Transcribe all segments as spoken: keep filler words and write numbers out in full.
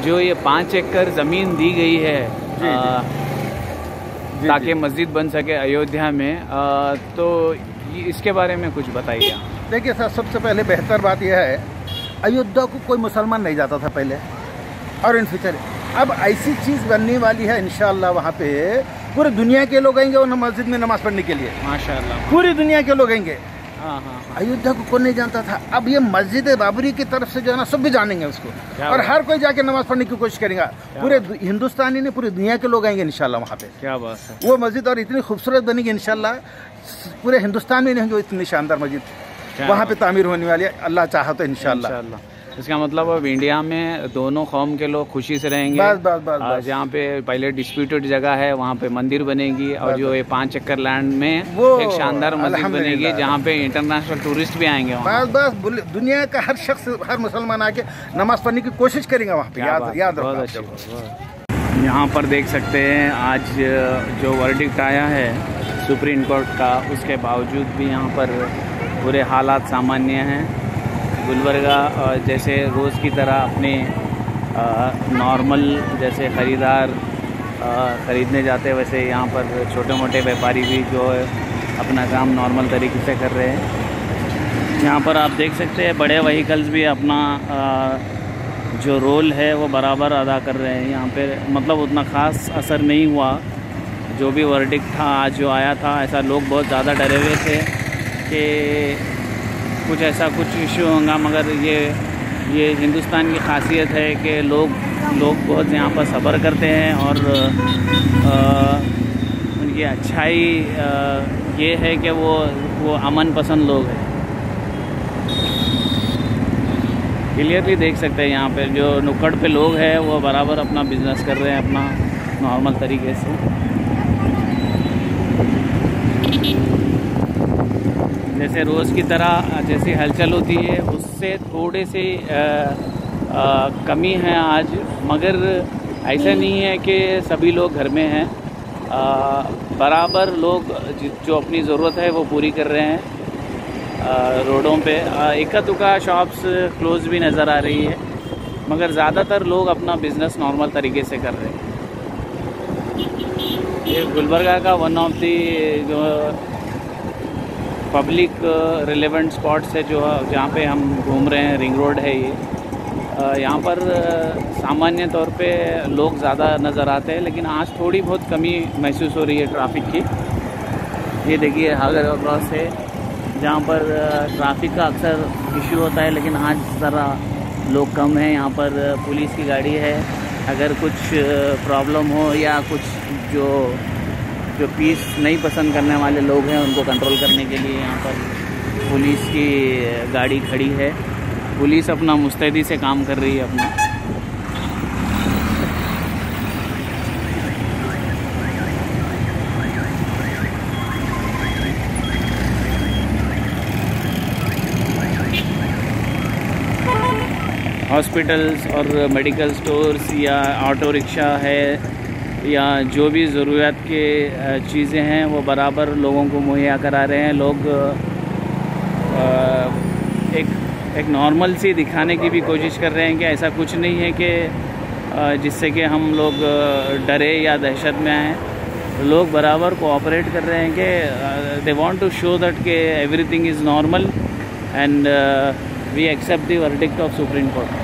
जो ये पाँच एकड़ ज़मीन दी गई है आ, ताकि मस्जिद बन सके अयोध्या में, आ, तो इसके बारे में कुछ बताइए। देखिए सर, सबसे पहले बेहतर बात यह है, अयोध्या को कोई मुसलमान नहीं जाता था पहले और इन फ्यूचर अब ऐसी चीज़ बनने वाली है इंशाअल्लाह। वहाँ पे पूरी दुनिया के लोग आएंगे और मस्जिद में नमाज़ पढ़ने के लिए, माशाअल्लाह पूरी दुनिया के लोग आएंगे। हाँ हाँ हाँ। अयोध्या को कौन नहीं जानता था, अब ये मस्जिद बाबरी की तरफ से जो है ना सब भी जानेंगे उसको, और हर कोई जाके नमाज पढ़ने की कोशिश करेगा। पूरे हिंदुस्तानी ने पूरी दुनिया के लोग आएंगे इंशाल्लाह वहाँ पे। क्या बात है। वो मस्जिद और इतनी खूबसूरत बनेगी इंशाल्लाह, पूरे हिंदुस्तान में नहीं होंगे इतनी शानदार मस्जिद वहाँ पे तामीर होने वाली है, अल्लाह चाहा तो इंशाल्लाह। इसका मतलब अब इंडिया में दोनों कौम के लोग खुशी से रहेंगे। बस बस बस। जहाँ पे पहले डिस्प्यूटेड जगह है वहाँ पे मंदिर बनेगी, और जो ये पाँच एकड़ लैंड में वो एक शानदार मस्जिद बनेगी जहाँ पे इंटरनेशनल टूरिस्ट भी आएंगे। बस बस, दुनिया का हर शख्स, हर मुसलमान आके नमाज पढ़ने की कोशिश करेगा वहाँ पे। याद याद रखो। यहाँ पर देख सकते हैं आज जो वर्डिक्ट आया है सुप्रीम कोर्ट का, उसके बावजूद भी यहाँ पर पूरे हालात सामान्य हैं। गुलबर्गा जैसे रोज़ की तरह अपने नॉर्मल जैसे ख़रीदार ख़रीदने जाते हैं, वैसे यहाँ पर छोटे मोटे व्यापारी भी जो है अपना काम नॉर्मल तरीके से कर रहे हैं। यहाँ पर आप देख सकते हैं बड़े व्हीकल्स भी अपना आ, जो रोल है वो बराबर अदा कर रहे हैं। यहाँ पे मतलब उतना ख़ास असर नहीं हुआ जो भी वर्डिक्ट था आज जो आया था। ऐसा लोग बहुत ज़्यादा डरे हुए थे कि कुछ ऐसा कुछ इशू होगा, मगर ये ये हिंदुस्तान की खासियत है कि लोग लोग बहुत यहाँ पर सब्र करते हैं, और आ, उनकी अच्छाई आ, ये है कि वो वो अमन पसंद लोग हैं। क्लियरली देख सकते हैं यहाँ पे जो नुक्कड़ पे लोग हैं वो बराबर अपना बिजनेस कर रहे हैं अपना नॉर्मल तरीके से। जैसे रोज़ की तरह जैसी हलचल होती है उससे थोड़े से आ, आ, कमी है आज, मगर ऐसा नहीं है कि सभी लोग घर में हैं। आ, बराबर लोग जो अपनी ज़रूरत है वो पूरी कर रहे हैं। आ, रोडों पे इक्का दुक्का शॉप्स क्लोज भी नज़र आ रही है, मगर ज़्यादातर लोग अपना बिज़नेस नॉर्मल तरीके से कर रहे हैं। ये गुलबर्गा का वन ऑफ दी जो पब्लिक रिलेवेंट स्पॉट्स है जो जहाँ पे हम घूम रहे हैं, रिंग रोड है ये। यहाँ पर सामान्य तौर पे लोग ज़्यादा नज़र आते हैं, लेकिन आज थोड़ी बहुत कमी महसूस हो रही है ट्रैफिक की। ये देखिए हागर क्रॉस है जहाँ पर ट्रैफिक का अक्सर इशू होता है, लेकिन आज ज़रा लोग कम हैं। यहाँ पर पुलिस की गाड़ी है, अगर कुछ प्रॉब्लम हो या कुछ जो जो पीस नहीं पसंद करने वाले लोग हैं उनको कंट्रोल करने के लिए यहाँ पर पुलिस की गाड़ी खड़ी है। पुलिस अपना मुस्तैदी से काम कर रही है अपना। हॉस्पिटल्स और मेडिकल स्टोर्स या ऑटो रिक्शा है या जो भी ज़रूरत के चीज़ें हैं वो बराबर लोगों को मुहैया करा रहे हैं। लोग एक एक नॉर्मल सी दिखाने की भी कोशिश कर रहे हैं कि ऐसा कुछ नहीं है कि जिससे कि हम लोग डरे या दहशत में आएँ। लोग बराबर कोऑपरेट कर रहे हैं कि they want to show that कि everything is normal and we accept the verdict of Supreme Court.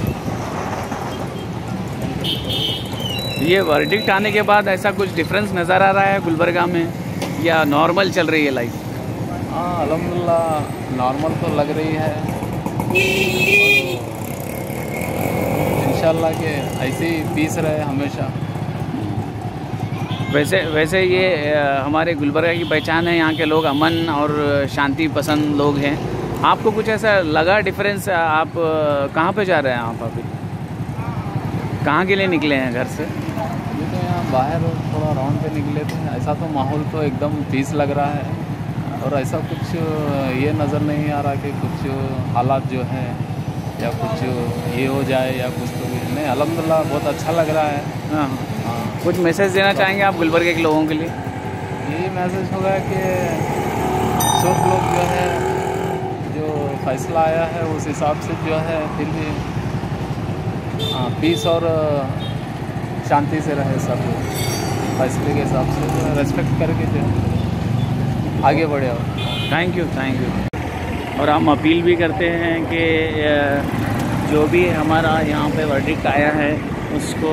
ये वर्डिक्ट आने के बाद ऐसा कुछ डिफरेंस नज़र आ रहा है गुलबर्गा में या नॉर्मल चल रही है लाइफ? हाँ अल्हम्दुलिल्लाह नॉर्मल तो लग रही है, इंशाल्लाह के ऐसे ही पीस रहे हमेशा। वैसे वैसे ये हमारे गुलबर्गा की पहचान है, यहाँ के लोग अमन और शांति पसंद लोग हैं। आपको कुछ ऐसा लगा डिफरेंस? आप कहाँ पे जा रहे हैं? आप अभी कहाँ के लिए निकले हैं घर से? ये तो यहाँ बाहर थोड़ा राउंड पे निकले थे। ऐसा तो माहौल तो एकदम पीस लग रहा है, और ऐसा कुछ ये नज़र नहीं आ रहा कि कुछ हालात जो है या कुछ ये हो जाए या कुछ तो नहीं। अल्हम्दुलिल्लाह बहुत अच्छा लग रहा है। हाँ हाँ। कुछ मैसेज देना चाहेंगे आप गुलबर्गा के लोगों के लिए? यही मैसेज होगा कि सब लोग जो है जो फैसला आया है उस हिसाब से जो है फिर भी हाँ, पीस और शांति से रहे सब फैसले के हिसाब से रेस्पेक्ट करके जो आगे बढ़े। और थैंक यू थैंक यू। और हम अपील भी करते हैं कि जो भी हमारा यहाँ पे वर्डिक्ट आया है उसको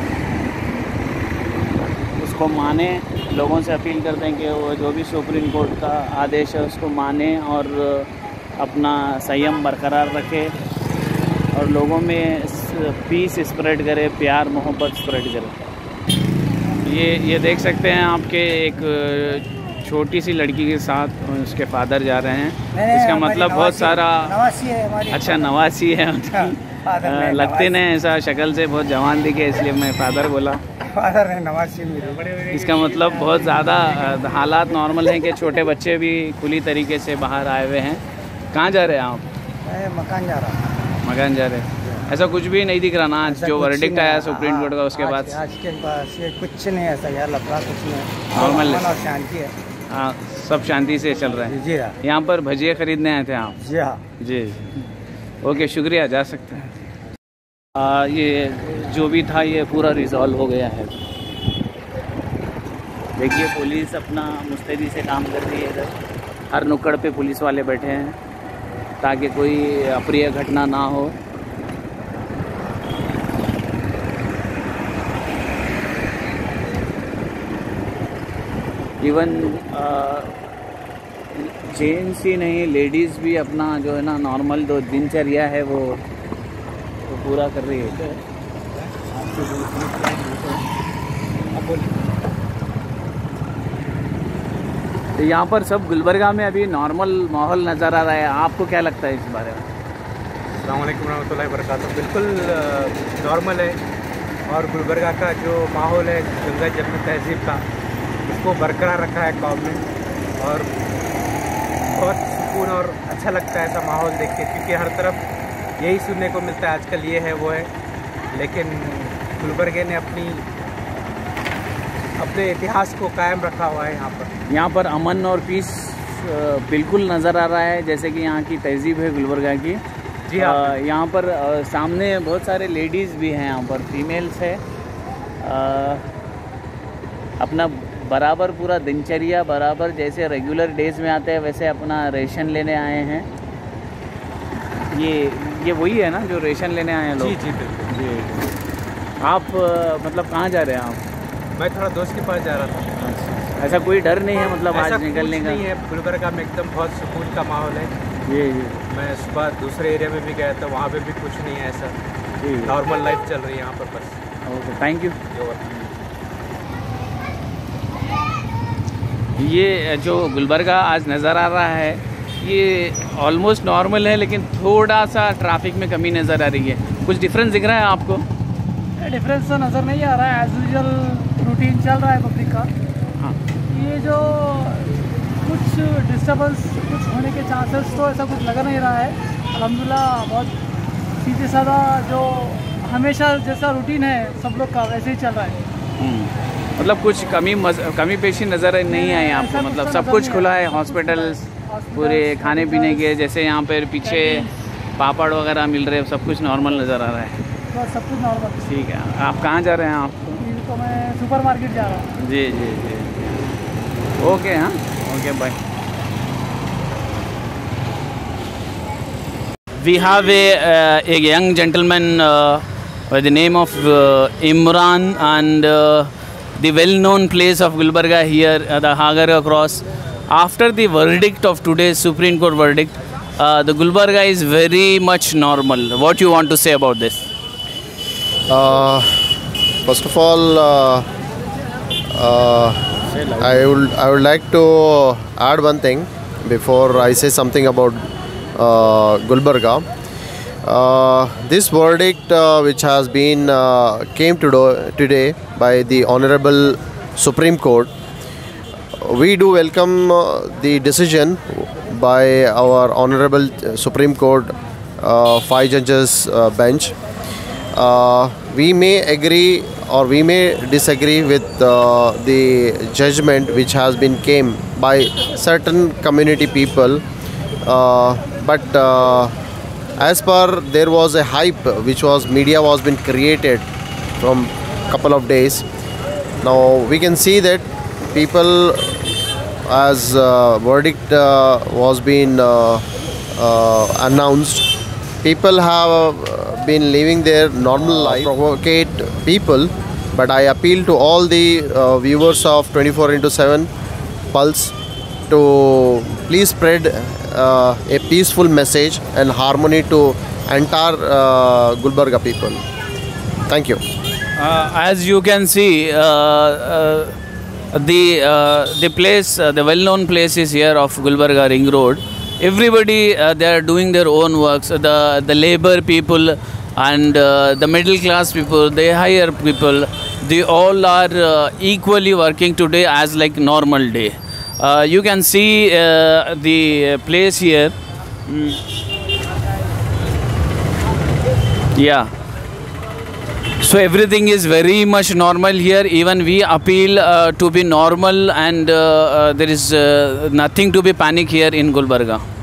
उसको माने। लोगों से अपील करते हैं कि वो जो भी सुप्रीम कोर्ट का आदेश है उसको माने और अपना संयम बरकरार रखे और लोगों में पीस स्प्रेड करे, प्यार मोहब्बत स्प्रेड करे। ये ये देख सकते हैं आपके एक छोटी सी लड़की के साथ उसके फादर जा रहे हैं। इसका मतलब बहुत सारा नवासी है हमारी। अच्छा नवासी है। आ, लगते नहीं ऐसा, शक्ल से बहुत जवान दिखे इसलिए मैं फादर बोला। फादर है नवासी मेरे। इसका मतलब बहुत ज़्यादा हालात नॉर्मल हैं कि छोटे बच्चे भी खुली तरीके से बाहर आए हुए हैं। कहाँ जा रहे हैं आप? मैं मकान जा रहा हूँ। मकान जा रहे हैं। ऐसा कुछ भी नहीं दिख रहा ना आज जो वर्डिक्ट आया सुप्रीम कोर्ट का उसके बाद? आज के बाद ये कुछ नहीं ऐसा यार, लफड़ा कुछ नहीं, नॉर्मल है और शांति है। हाँ, सब शांति से चल रहा है। जी हाँ। यहाँ पर भजिए खरीदने आए थे आप? जी हाँ जी। ओके, शुक्रिया, जा सकते हैं। आ, ये जो भी था ये पूरा रिजॉल्व हो गया है। देखिए पुलिस अपना मुस्तैदी से काम कर रही है। इधर हर नुक्कड़ पे पुलिस वाले बैठे हैं ताकि कोई अप्रिय घटना ना हो। इवन जेंट्स ही नहीं, लेडीज़ भी अपना जो है ना नॉर्मल जो दिनचर्या है वो तो पूरा कर रही है। तो यहाँ पर सब गुलबर्गा में अभी नॉर्मल माहौल नज़र आ रहा है। आपको क्या लगता है इस बारे में? अस्सलाम वालेकुम रहमतुल्लाहि व बरकातुहू। बिल्कुल नॉर्मल है और गुलबर्गा का जो माहौल है गंगा जमुना तहजीब का उसको बरकरार रखा है गवर्नमेंट और बहुत सुकून और अच्छा लगता है ऐसा माहौल देख के, क्योंकि हर तरफ यही सुनने को मिलता है आजकल, ये है वो है। लेकिन गुलबर्गे ने अपनी अपने इतिहास को कायम रखा हुआ है। यहाँ पर यहाँ पर अमन और पीस बिल्कुल नज़र आ रहा है, जैसे कि यहाँ की तहजीब है गुलबर्गा की। जी हाँ। यहाँ पर आ, सामने बहुत सारे लेडीज़ भी हैं, यहाँ पर फीमेल्स है। आ, अपना बराबर पूरा दिनचर्या बराबर जैसे रेगुलर डेज में आते हैं वैसे अपना रेशन लेने आए हैं। ये ये वही है ना जो रेशन लेने आए हैं लोग? जी जी बिल्कुल जी। आप मतलब कहाँ जा रहे हैं आप? मैं थोड़ा दोस्त के पास जा रहा था। ऐसा कोई डर नहीं है मतलब आज निकलने का? नहीं है, गुलबर्गा में एकदम बहुत सुकून का माहौल है। जी जी। मैं सुबह दूसरे एरिया में भी गया था, वहाँ पे भी कुछ नहीं है ऐसा। जी, नॉर्मल लाइफ चल रही है यहाँ पर बस। Okay, thank you. ये जो गुलबर्गा आज नज़र आ रहा है ये ऑलमोस्ट नॉर्मल है, लेकिन थोड़ा सा ट्रैफिक में कमी नज़र आ रही है। कुछ डिफरेंस दिख रहा है आपको? डिफरेंस तो नज़र नहीं आ रहा है, एज यूजुअल रूटीन चल रहा है पब्लिक का। हाँ। ये जो कुछ डिस्टर्बेंस कुछ होने के चांसेस तो ऐसा कुछ लगा नहीं रहा है। अल्हम्दुलिल्लाह बहुत सीधे साधा जो हमेशा जैसा रूटीन है सब लोग का वैसे ही चल रहा है। मतलब कुछ कमी मज, कमी पेशी नज़र नहीं आई आपको? मतलब सब कुछ खुला है, हॉस्पिटल्स पूरे खाने पीने के, जैसे यहाँ पर पीछे पापड़ वगैरह मिल रहे हैं, सब कुछ नॉर्मल नज़र आ रहा है? तो सब कुछ नॉर्मल। ठीक है। आप कहाँ जा रहे हैं आप? तो मैं सुपर मार्केट जा रहा हूँ। जी जी जी। ओके, हाँ, okay, bye. We have a uh, a young gentleman uh, by the name of uh, Imran, and uh, the well-known place of Gulbarga here, uh, the Hagarga Cross. After the verdict of today's Supreme Court verdict, uh, the Gulbarga is very much normal. What you want to say about this? Uh, first of all, uh, uh, I would I would like to add one thing before I say something about uh, Gulbarga. Uh, this verdict, uh, which has been uh, came to do, today by the Honorable Supreme Court, we do welcome uh, the decision by our Honorable Supreme Court uh, five judges uh, bench. Uh, we may agree or we may disagree with uh, the judgment which has been came by certain community people, uh, but uh, As per there was a hype which was media was been created from couple of days. Now we can see that people, as uh, verdict uh, was being uh, uh, announced, people have uh, been living their normal life, provocate people. But I appeal to all the uh, viewers of twenty-four into seven Pulse to please spread uh, a peaceful message and harmony to entire uh, Gulbarga people. Thank you. Uh, as you can see, uh, uh, the uh, the place, uh, the well-known place is here of Gulbarga Ring Road. Everybody, uh, they are doing their own works. The the labor people and uh, the middle class people, the higher people, they all are uh, equally working today as like normal day. Uh, you can see uh, the place here. Mm. Yeah. So everything is very much normal here. Even we appeal uh, to be normal, and uh, uh, there is uh, nothing to be panic here in Gulbarga.